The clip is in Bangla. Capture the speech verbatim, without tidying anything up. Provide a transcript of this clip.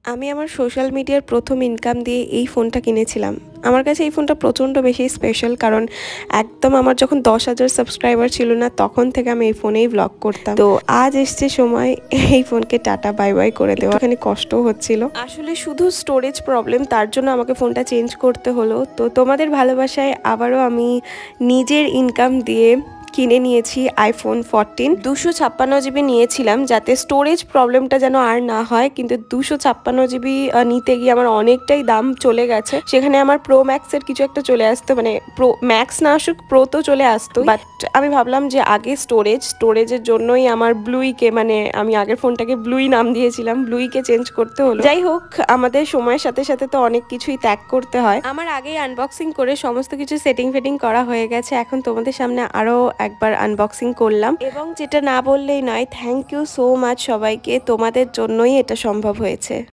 আমি আমার সোশ্যাল মিডিয়ার প্রথম ইনকাম দিয়ে এই ফোনটা কিনেছিলাম। আমার কাছে এই ফোনটা প্রচণ্ড বেশি স্পেশাল, কারণ একদম আমার যখন দশ হাজার সাবস্ক্রাইবার ছিল না তখন থেকে আমি এই ফোনেই ব্লগ করতাম। তো আজ এসছে সময় এই ফোনকে টাটা বাই বাই করে দেওয়া। এখানে কষ্টও হচ্ছিল, আসলে শুধু স্টোরেজ প্রবলেম, তার জন্য আমাকে ফোনটা চেঞ্জ করতে হলো। তো তোমাদের ভালোবাসায় আবারও আমি নিজের ইনকাম দিয়ে কিনে নিয়েছি আইফোন ফোরটিন। দুশো ছাপ্পান্ন জিবি নিয়েছিলাম যাতে স্টোরেজ প্রবলেমটা যেন আর না হয়, কিন্তু দুশো ছাপ্পান্ন জিবি নিতে গিয়ে আমার অনেকটাই দাম চলে গেছে। সেখানে আমার প্রো ম্যাক্সের কিছু একটা চলে আসতো, মানে প্রো ম্যাক্স না আসুক প্রো তো চলে আসতো, বাট আমি ভাবলাম যে আগে স্টোরেজ স্টোরেজের জন্যই আমার ব্লুইকে, মানে আমি আগের ফোনটাকে ব্লুই নাম দিয়েছিলাম, ব্লুইকে চেঞ্জ করতে হলো। যাই হোক, আমাদের সময়ের সাথে সাথে তো অনেক কিছুই ত্যাগ করতে হয়। আমার আগেই আনবক্সিং করে সমস্ত কিছু সেটিং ফেটিং করা হয়ে গেছে। এখন তোমাদের সামনে আরো একবার আনবক্সিং করলাম, এবং যেটা না বললেই নয়, থ্যাংক ইউ সো মাচ সবাইকে, তোমাদের জন্যই এটা সম্ভব হয়েছে।